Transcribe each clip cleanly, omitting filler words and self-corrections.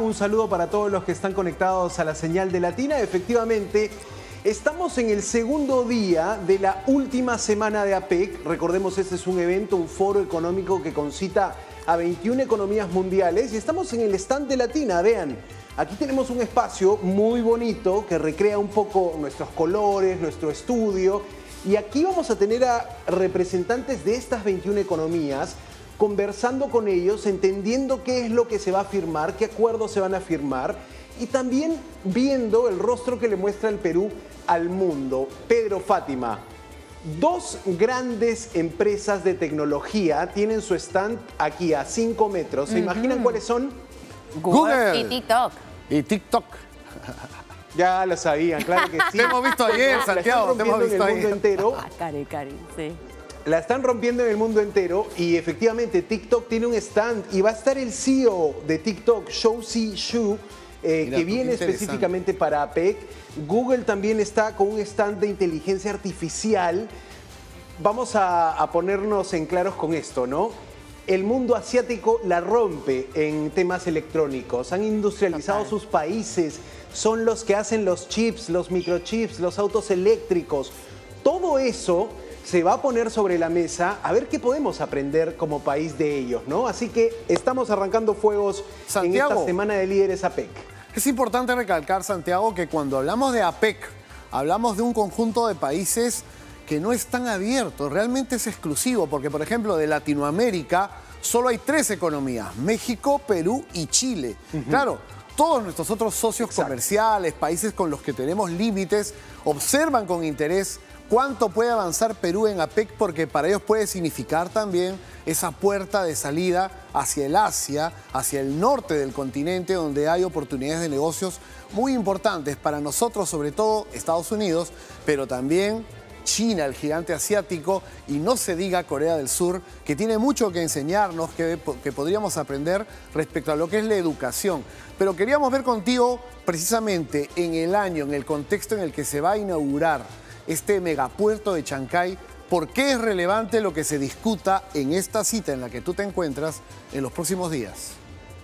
Un saludo para todos los que están conectados a la señal de Latina. Efectivamente, estamos en el segundo día de la última semana de APEC. Recordemos, este es un evento, un foro económico que concita a 21 economías mundiales. Y estamos en el stand de Latina, vean. Aquí tenemos un espacio muy bonito que recrea un poco nuestros colores, nuestro estudio. Y aquí vamos a tener a representantes de estas 21 economías conversando con ellos, entendiendo qué es lo que se va a firmar, qué acuerdos se van a firmar y también viendo el rostro que le muestra el Perú al mundo. Pedro, Fátima, dos grandes empresas de tecnología tienen su stand aquí a 5 metros. ¿Se imaginan cuáles son? Google y TikTok. Y TikTok. Ya lo sabían, claro que sí. Te hemos visto ayer, Santiago, te hemos visto en el mundo ayer. entero. Cari, sí. La están rompiendo en el mundo entero y efectivamente TikTok tiene un stand y va a estar el CEO de TikTok, Shou-Zi Zhu, que viene específicamente para APEC. Google también está con un stand de inteligencia artificial. Vamos a ponernos en claros con esto, ¿no? El mundo asiático la rompe en temas electrónicos. Han industrializado sus países, son los que hacen los chips, los microchips, los autos eléctricos. Todo eso se va a poner sobre la mesa a ver qué podemos aprender como país de ellos, ¿no? Así que estamos arrancando fuegos, Santiago, en esta semana de líderes APEC. Es importante recalcar, Santiago, que cuando hablamos de APEC, hablamos de un conjunto de países que no están abiertos, realmente es exclusivo, porque por ejemplo de Latinoamérica solo hay 3 economías, México, Perú y Chile. Claro, todos nuestros otros socios comerciales, países con los que tenemos límites, observan con interés cuánto puede avanzar Perú en APEC, porque para ellos puede significar también esa puerta de salida hacia el Asia, hacia el norte del continente, donde hay oportunidades de negocios muy importantes para nosotros, sobre todo Estados Unidos, pero también China, el gigante asiático, y no se diga Corea del Sur, que tiene mucho que enseñarnos, que podríamos aprender respecto a lo que es la educación. Pero queríamos ver contigo precisamente en el año, en el contexto en el que se va a inaugurar este megapuerto de Chancay, ¿por qué es relevante lo que se discuta en esta cita en la que tú te encuentras en los próximos días?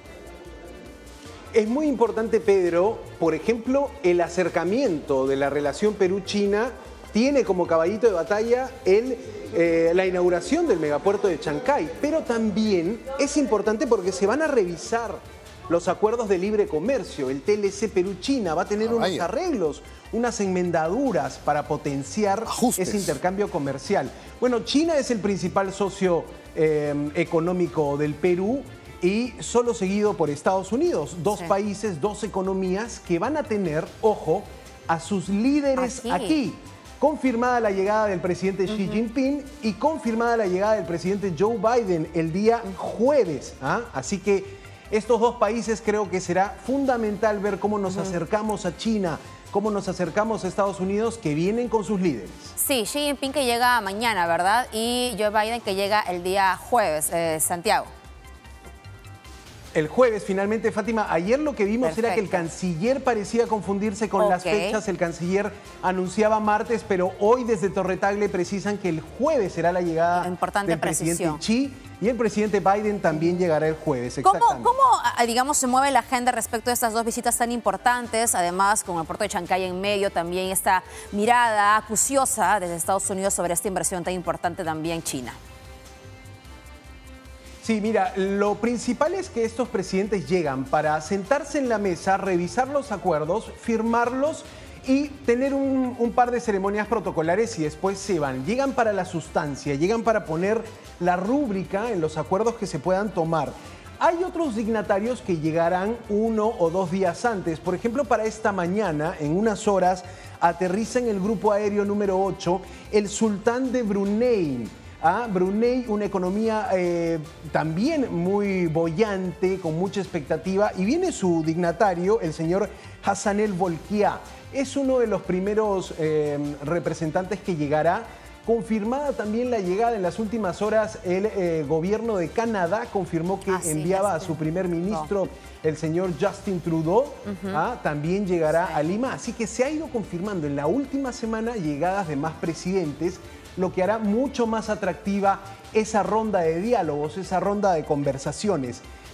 Es muy importante, Pedro, por ejemplo, el acercamiento de la relación Perú-China tiene como caballito de batalla la inauguración del megapuerto de Chancay, pero también es importante porque se van a revisar los acuerdos de libre comercio. El TLC Perú-China va a tener unos arreglos, unas enmendaduras para potenciar ese intercambio comercial. Bueno, China es el principal socio económico del Perú y solo seguido por Estados Unidos. Dos países, dos economías que van a tener, ojo, a sus líderes aquí. Confirmada la llegada del presidente Xi Jinping y confirmada la llegada del presidente Joe Biden el día jueves. Así que estos dos países creo que será fundamental ver cómo nos acercamos a China, cómo nos acercamos a Estados Unidos, que vienen con sus líderes. Sí, Xi Jinping que llega mañana, ¿verdad? Y Joe Biden que llega el día jueves, Santiago. El jueves, finalmente, Fátima. Ayer lo que vimos era que el canciller parecía confundirse con las fechas. El canciller anunciaba martes, pero hoy desde Torre Tagle precisan que el jueves será la llegada del presidente Xi y el presidente Biden también llegará el jueves. ¿Cómo, digamos, se mueve la agenda respecto a estas dos visitas tan importantes? Además, con el puerto de Chancay en medio, también esta mirada acuciosa desde Estados Unidos sobre esta inversión tan importante también China. Sí, mira, lo principal es que estos presidentes llegan para sentarse en la mesa, revisar los acuerdos, firmarlos y tener un par de ceremonias protocolares y después se van. Llegan para la sustancia, llegan para poner la rúbrica en los acuerdos que se puedan tomar. Hay otros dignatarios que llegarán 1 o 2 días antes. Por ejemplo, para esta mañana, en unas horas, aterriza en el grupo aéreo número 8 el sultán de Brunei. Brunei, una economía también muy boyante, con mucha expectativa, y viene su dignatario, el señor Hassanel Bolkiah. Es uno de los primeros representantes que llegará. Confirmada también la llegada en las últimas horas, el gobierno de Canadá confirmó que enviaba a su primer ministro, el señor Justin Trudeau, también llegará a Lima. Así que se ha ido confirmando en la última semana llegadas de más presidentes, lo que hará mucho más atractiva esa ronda de diálogos, esa ronda de conversaciones.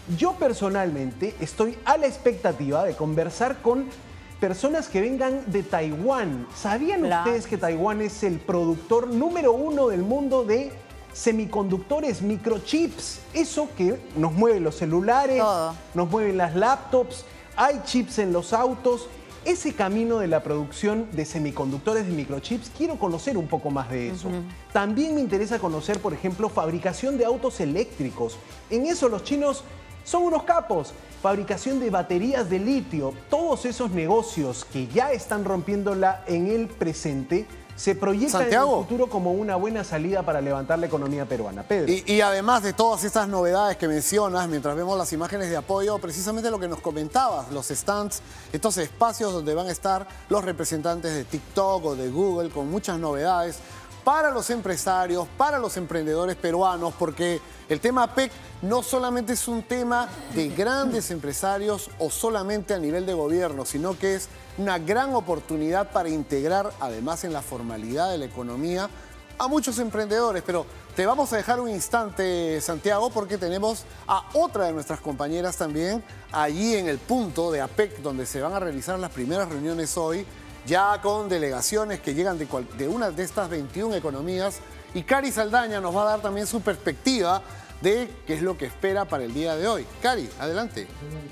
Yo personalmente estoy a la expectativa de conversar con personas que vengan de Taiwán. ¿Sabían ustedes que Taiwán es el productor número 1 del mundo de semiconductores, microchips? Eso que nos mueve los celulares, nos mueven las laptops, hay chips en los autos. Ese camino de la producción de semiconductores, de microchips, quiero conocer un poco más de eso. También me interesa conocer, por ejemplo, fabricación de autos eléctricos. En eso los chinos son unos capos. Fabricación de baterías de litio. Todos esos negocios que ya están rompiéndola en el presente se proyectan en el futuro como una buena salida para levantar la economía peruana. Pedro. Y además de todas estas novedades que mencionas, mientras vemos las imágenes de apoyo, precisamente lo que nos comentabas, los stands, estos espacios donde van a estar los representantes de TikTok o de Google con muchas novedades para los empresarios, para los emprendedores peruanos, porque el tema APEC no solamente es un tema de grandes empresarios o solamente a nivel de gobierno, sino que es una gran oportunidad para integrar, además en la formalidad de la economía, a muchos emprendedores. Pero te vamos a dejar un instante, Santiago, porque tenemos a otra de nuestras compañeras también allí en el punto de APEC, donde se van a realizar las primeras reuniones hoy, ya con delegaciones que llegan de una de estas 21 economías. Y Cari Saldaña nos va a dar también su perspectiva de qué es lo que espera para el día de hoy. Cari, adelante.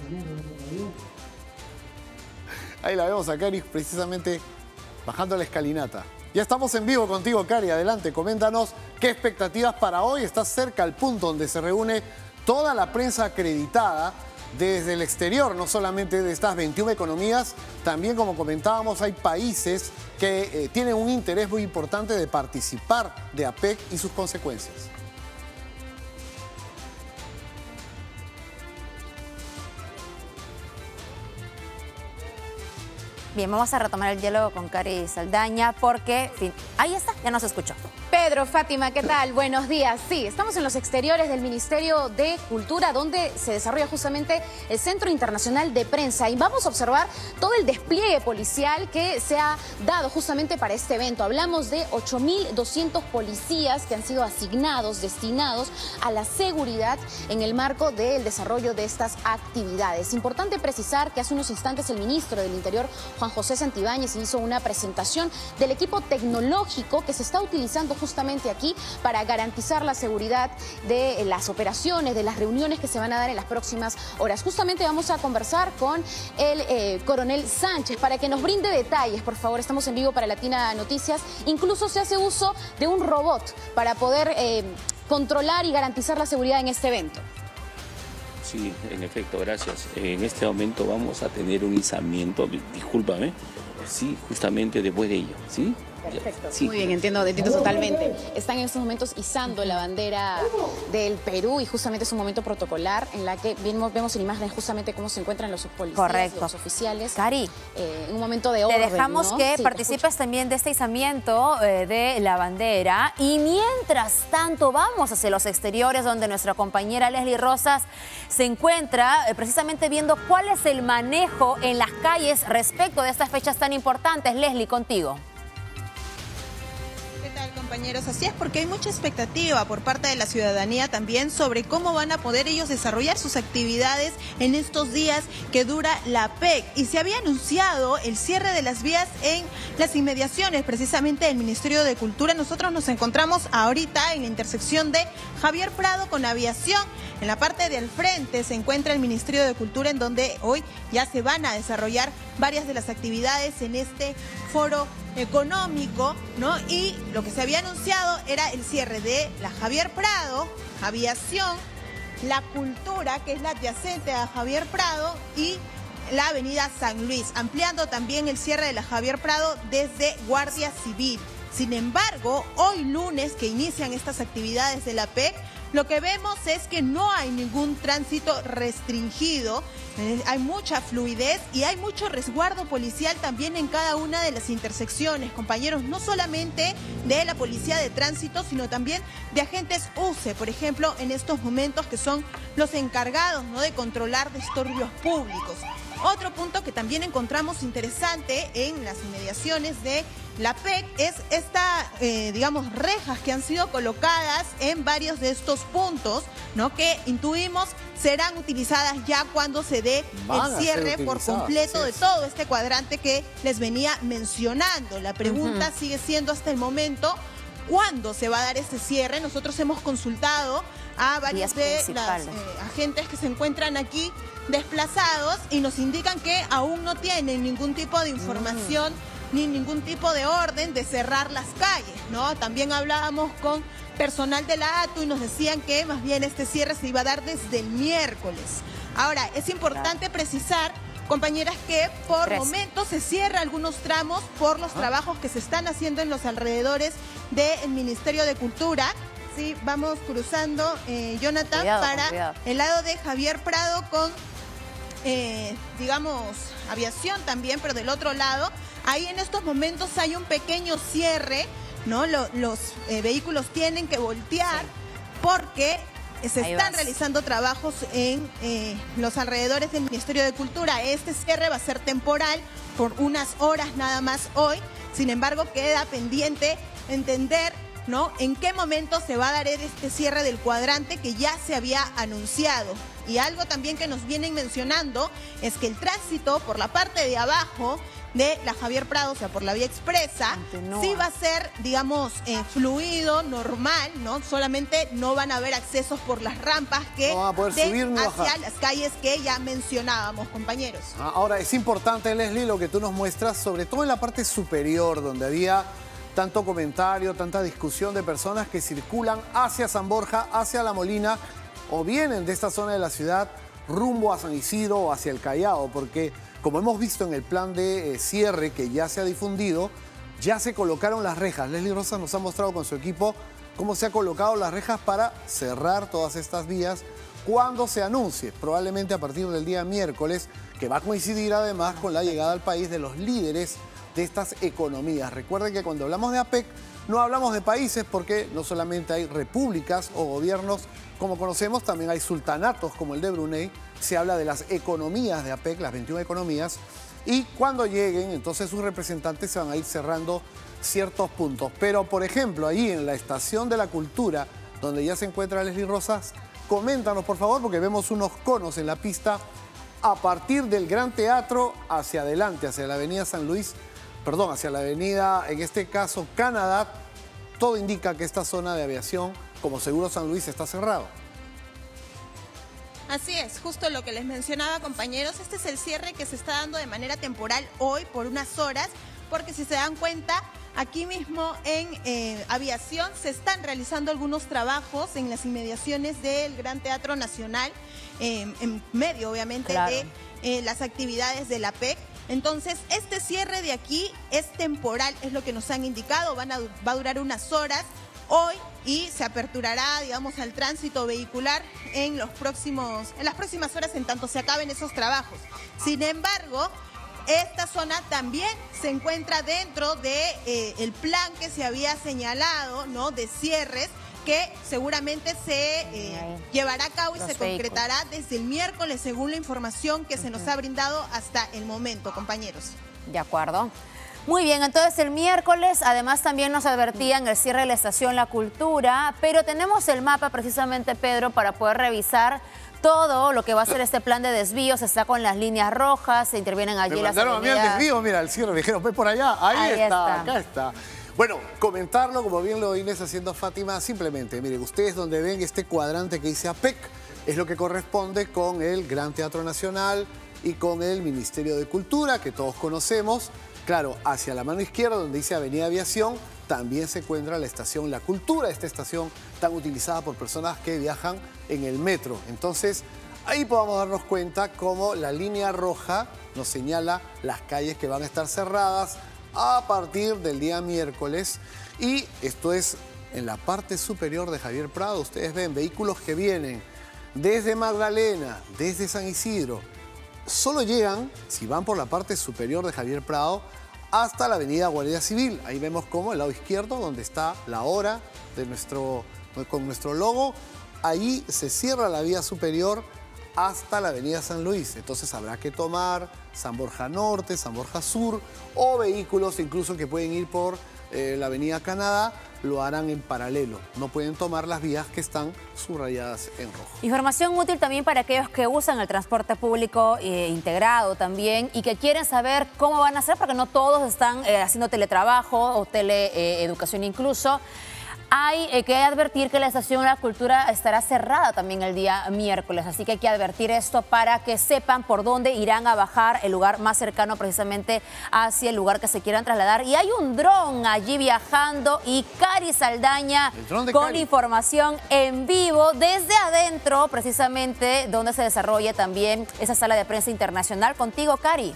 Ahí la vemos a Cari precisamente bajando la escalinata. Ya estamos en vivo contigo, Cari. Adelante, coméntanos qué expectativas para hoy. Estás cerca al punto donde se reúne toda la prensa acreditada desde el exterior, no solamente de estas 21 economías, también, como comentábamos, hay países que tienen un interés muy importante de participar de APEC y sus consecuencias. Bien, vamos a retomar el diálogo con Cari Saldaña porque, en fin, ahí está, ya nos escuchó. Pedro, Fátima, ¿qué tal? Buenos días. Sí, estamos en los exteriores del Ministerio de Cultura, donde se desarrolla justamente el Centro Internacional de Prensa. Y vamos a observar todo el despliegue policial que se ha dado justamente para este evento. Hablamos de 8.200 policías que han sido asignados, destinados a la seguridad en el marco del desarrollo de estas actividades. Importante precisar que hace unos instantes el ministro del Interior, Juan José Santibáñez, hizo una presentación del equipo tecnológico que se está utilizando justamente aquí para garantizar la seguridad de las operaciones, de las reuniones que se van a dar en las próximas horas. Justamente vamos a conversar con el coronel Sánchez para que nos brinde detalles, por favor. Estamos en vivo para Latina Noticias. Incluso se hace uso de un robot para poder controlar y garantizar la seguridad en este evento. Sí, en efecto, gracias. En este momento vamos a tener un izamiento, discúlpame, sí, justamente después de ello, ¿sí? Perfecto, sí. Muy bien, entiendo totalmente. Están en estos momentos izando la bandera del Perú y justamente es un momento protocolar en la que vemos en imágenes justamente cómo se encuentran los policías, los oficiales. Cari, un momento de orden, te dejamos, ¿no? que sí, participes también de este izamiento de la bandera, y mientras tanto vamos hacia los exteriores donde nuestra compañera Leslie Rosas se encuentra precisamente viendo cuál es el manejo en las calles respecto de estas fechas tan importantes. Leslie, contigo. Compañeros, así es, porque hay mucha expectativa por parte de la ciudadanía también sobre cómo van a poder ellos desarrollar sus actividades en estos días que dura la APEC. Y se había anunciado el cierre de las vías en las inmediaciones precisamente del Ministerio de Cultura. Nosotros nos encontramos ahorita en la intersección de Javier Prado con Aviación. En la parte del frente se encuentra el Ministerio de Cultura, en donde hoy ya se van a desarrollar varias de las actividades en este foro económico, ¿no? Y lo que se había anunciado era el cierre de la Javier Prado, Aviación, la Cultura, que es la adyacente a Javier Prado, y la avenida San Luis, ampliando también el cierre de la Javier Prado desde Guardia Civil. Sin embargo, hoy lunes, que inician estas actividades de la APEC, lo que vemos es que no hay ningún tránsito restringido, hay mucha fluidez y hay mucho resguardo policial también en cada una de las intersecciones, compañeros, no solamente de la Policía de Tránsito, sino también de agentes UCE, por ejemplo, en estos momentos, que son los encargados, ¿no?, de controlar disturbios públicos. Otro punto que también encontramos interesante en las inmediaciones de la PEC es digamos, rejas que han sido colocadas en varios de estos puntos, ¿no? Que intuimos serán utilizadas ya cuando se dé el cierre por completo de todo este cuadrante que les venía mencionando. La pregunta sigue siendo hasta el momento, ¿cuándo se va a dar este cierre? Nosotros hemos consultado a varios de los agentes que se encuentran aquí desplazados y nos indican que aún no tienen ningún tipo de información ni ningún tipo de orden de cerrar las calles, ¿no? También hablábamos con personal de la ATU y nos decían que más bien este cierre se iba a dar desde el miércoles. Ahora, es importante precisar, compañeras, que por momentos se cierra algunos tramos por los trabajos que se están haciendo en los alrededores del Ministerio de Cultura. Sí, vamos cruzando, Jonathan, para el lado de Javier Prado con, digamos, aviación también, pero del otro lado. Ahí en estos momentos hay un pequeño cierre, ¿no? Los vehículos tienen que voltear porque se están realizando trabajos en los alrededores del Ministerio de Cultura. Este cierre va a ser temporal por unas horas nada más hoy. Sin embargo, queda pendiente entender, ¿no?, en qué momento se va a dar este cierre del cuadrante que ya se había anunciado. Y algo también que nos vienen mencionando es que el tránsito por la parte de abajo de la Javier Prado, o sea, por la vía expresa, sí va a ser, digamos, fluido, normal, ¿no? Solamente no van a haber accesos por las rampas que no van a poder subir ni hacia bajar las calles que ya mencionábamos, compañeros. Ahora, es importante, Leslie, lo que tú nos muestras, sobre todo en la parte superior, donde había tanto comentario, tanta discusión de personas que circulan hacia San Borja, hacia La Molina, o vienen de esta zona de la ciudad rumbo a San Isidro o hacia el Callao, porque como hemos visto en el plan de cierre que ya se ha difundido, ya se colocaron las rejas. Leslie Rosas nos ha mostrado con su equipo cómo se han colocado las rejas para cerrar todas estas vías cuando se anuncie, probablemente a partir del día miércoles, que va a coincidir además con la llegada al país de los líderes de estas economías. Recuerden que cuando hablamos de APEC no hablamos de países porque no solamente hay repúblicas o gobiernos como conocemos, también hay sultanatos como el de Brunei. Se habla de las economías de APEC, las 21 economías, y cuando lleguen, entonces sus representantes se van a ir cerrando ciertos puntos. Pero, por ejemplo, ahí en la Estación de la Cultura, donde ya se encuentra Leslie Rosas, coméntanos, por favor, porque vemos unos conos en la pista a partir del Gran Teatro hacia adelante, hacia la avenida San Luis, perdón, hacia la avenida, en este caso, Canadá. Todo indica que esta zona de aviación, como Seguro San Luis, está cerrado. Así es, justo lo que les mencionaba, compañeros. Este es el cierre que se está dando de manera temporal hoy por unas horas, porque si se dan cuenta, aquí mismo en aviación se están realizando algunos trabajos en las inmediaciones del Gran Teatro Nacional, en medio, obviamente, de las actividades de la PEC. Entonces, este cierre de aquí es temporal, es lo que nos han indicado, va a durar unas horas hoy y se aperturará, digamos, al tránsito vehicular en las próximas horas en tanto se acaben esos trabajos. Sin embargo, esta zona también se encuentra dentro de el plan que se había señalado, ¿no?, de cierres, que seguramente se llevará a cabo y se concretará desde el miércoles, según la información que se nos ha brindado hasta el momento, compañeros. De acuerdo. Muy bien, entonces el miércoles además también nos advertían el cierre de la Estación La Cultura, pero tenemos el mapa precisamente, Pedro, para poder revisar todo lo que va a ser este plan de desvíos. Está con las líneas rojas, se intervienen allí las avenidas. Me mandaron a mí el desvío, mira, el cierre, me dijeron, ve por allá, ahí está, acá está. Bueno, comentarlo, como bien lo vienes haciendo Fátima, simplemente, miren, ustedes donde ven este cuadrante que dice APEC, es lo que corresponde con el Gran Teatro Nacional y con el Ministerio de Cultura, que todos conocemos. Claro, hacia la mano izquierda, donde dice Avenida Aviación, también se encuentra la estación La Cultura, esta estación tan utilizada por personas que viajan en el metro. Entonces, ahí podamos darnos cuenta cómo la línea roja nos señala las calles que van a estar cerradas a partir del día miércoles. Y esto es en la parte superior de Javier Prado. Ustedes ven vehículos que vienen desde Magdalena, desde San Isidro. Solo llegan, si van por la parte superior de Javier Prado, hasta la avenida Guardia Civil. Ahí vemos cómo el lado izquierdo, donde está la hora de con nuestro logo, ahí se cierra la vía superior hasta la avenida San Luis. Entonces habrá que tomar San Borja Norte, San Borja Sur, o vehículos incluso que pueden ir por la avenida Canadá, lo harán en paralelo. No pueden tomar las vías que están subrayadas en rojo. Información útil también para aquellos que usan el transporte público integrado también y que quieren saber cómo van a hacer, porque no todos están haciendo teletrabajo o teleeducación incluso. Hay que advertir que la Estación La Cultura estará cerrada también el día miércoles, así que hay que advertir esto para que sepan por dónde irán a bajar, el lugar más cercano precisamente hacia el lugar que se quieran trasladar. Y hay un dron allí viajando y Cari Saldaña con información en vivo desde adentro, precisamente donde se desarrolla también esa sala de prensa internacional. Contigo, Cari.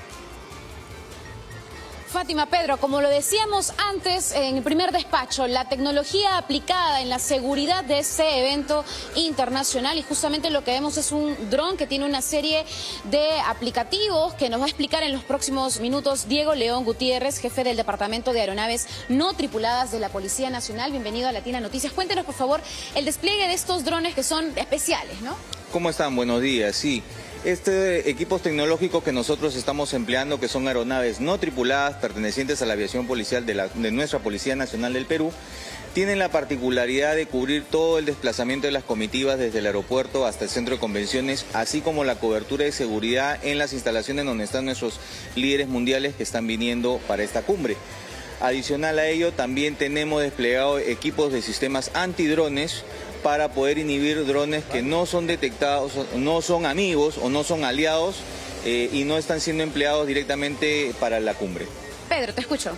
Fátima, Pedro, como lo decíamos antes en el primer despacho, la tecnología aplicada en la seguridad de este evento internacional, y justamente lo que vemos es un dron que tiene una serie de aplicativos que nos va a explicar en los próximos minutos Diego León Gutiérrez, jefe del Departamento de Aeronaves No Tripuladas de la Policía Nacional. Bienvenido a Latina Noticias. Cuéntenos, por favor, el despliegue de estos drones que son especiales, ¿no? ¿Cómo están? Buenos días, sí. Equipos tecnológicos que nosotros estamos empleando, que son aeronaves no tripuladas pertenecientes a la aviación policial de nuestra Policía Nacional del Perú, tienen la particularidad de cubrir todo el desplazamiento de las comitivas desde el aeropuerto hasta el centro de convenciones, así como la cobertura de seguridad en las instalaciones donde están nuestros líderes mundiales que están viniendo para esta cumbre. Adicional a ello, también tenemos desplegado equipos de sistemas antidrones para poder inhibir drones que no son detectados, no son amigos o no son aliados y no están siendo empleados directamente para la cumbre. Pedro, te escucho.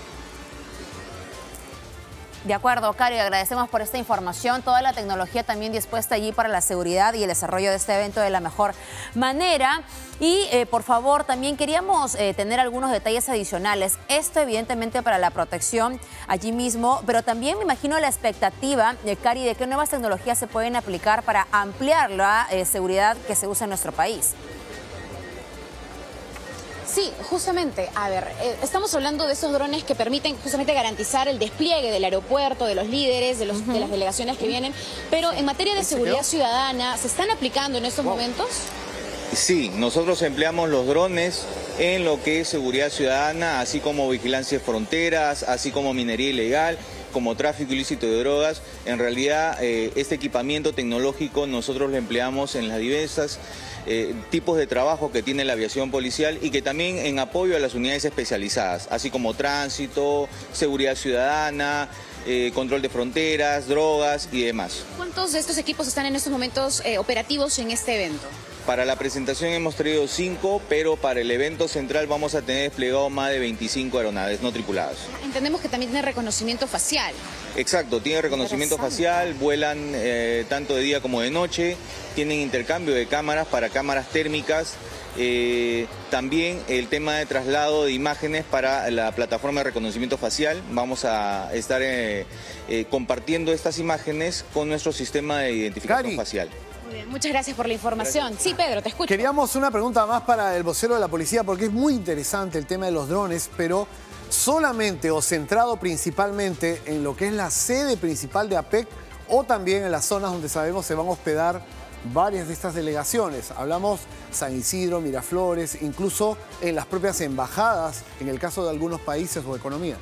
De acuerdo, Cari, agradecemos por esta información, toda la tecnología también dispuesta allí para la seguridad y el desarrollo de este evento de la mejor manera. Y por favor, también queríamos tener algunos detalles adicionales. Esto evidentemente para la protección allí mismo, pero también me imagino la expectativa, Cari, de qué nuevas tecnologías se pueden aplicar para ampliar la seguridad que se usa en nuestro país. Sí, justamente, a ver, estamos hablando de esos drones que permiten justamente garantizar el despliegue del aeropuerto, de los líderes, de las delegaciones que vienen, pero en materia de seguridad ciudadana, ¿se están aplicando en estos momentos? Sí, nosotros empleamos los drones en lo que es seguridad ciudadana, así como vigilancia de fronteras, así como minería ilegal, como tráfico ilícito de drogas. En realidad, este equipamiento tecnológico nosotros lo empleamos en las diversas tipos de trabajo que tiene la aviación policial y que también en apoyo a las unidades especializadas, así como tránsito, seguridad ciudadana, control de fronteras, drogas y demás. ¿Cuántos de estos equipos están en estos momentos operativos en este evento? Para la presentación hemos traído 5, pero para el evento central vamos a tener desplegado más de 25 aeronaves no tripuladas. Entendemos que también tiene reconocimiento facial. Exacto, tiene reconocimiento facial, vuelan tanto de día como de noche, tienen intercambio de cámaras para cámaras térmicas, también el tema de traslado de imágenes para la plataforma de reconocimiento facial. Vamos a estar compartiendo estas imágenes con nuestro sistema de identificación facial. Muy bien, muchas gracias por la información. Sí, Pedro, te escucho. Queríamos una pregunta más para el vocero de la policía, porque es muy interesante el tema de los drones, pero solamente o centrado principalmente en lo que es la sede principal de APEC o también en las zonas donde sabemos se van a hospedar varias de estas delegaciones. Hablamos San Isidro, Miraflores, incluso en las propias embajadas, en el caso de algunos países o economías.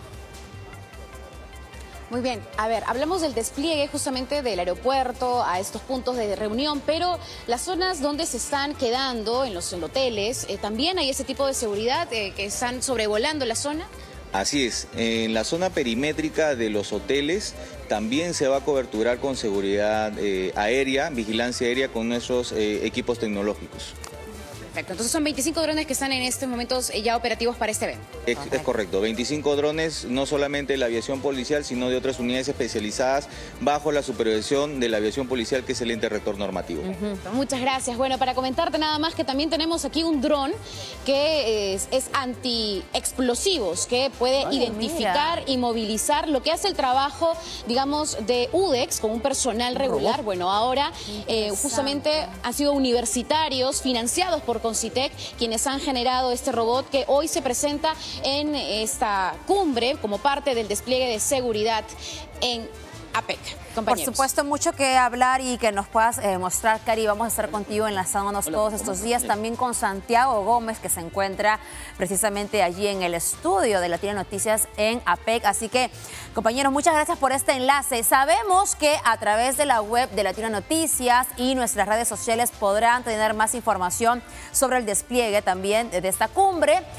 Muy bien, a ver, hablamos del despliegue justamente del aeropuerto a estos puntos de reunión, pero las zonas donde se están quedando, en los hoteles, ¿también hay ese tipo de seguridad que están sobrevolando la zona? Así es, en la zona perimétrica de los hoteles también se va a coberturar con seguridad aérea, vigilancia aérea con nuestros equipos tecnológicos. Perfecto, entonces son 25 drones que están en estos momentos ya operativos para este evento. Es correcto, 25 drones, no solamente de la aviación policial, sino de otras unidades especializadas bajo la supervisión de la aviación policial, que es el ente rector normativo. Muchas gracias. Bueno, para comentarte nada más que también tenemos aquí un dron que es anti-explosivos, que puede identificar y movilizar lo que hace el trabajo, digamos, de UDEX con un personal regular. Bueno, ahora justamente han sido universitarios financiados por Concitec quienes han generado este robot que hoy se presenta en esta cumbre como parte del despliegue de seguridad en APEC. Por supuesto, mucho que hablar y que nos puedas mostrar, Cari. Vamos a estar contigo enlazándonos todos estos días, también con Santiago Gómez, que se encuentra precisamente allí en el estudio de Latina Noticias en APEC. Así que, compañeros, muchas gracias por este enlace. Sabemos que a través de la web de Latina Noticias y nuestras redes sociales podrán tener más información sobre el despliegue también de esta cumbre.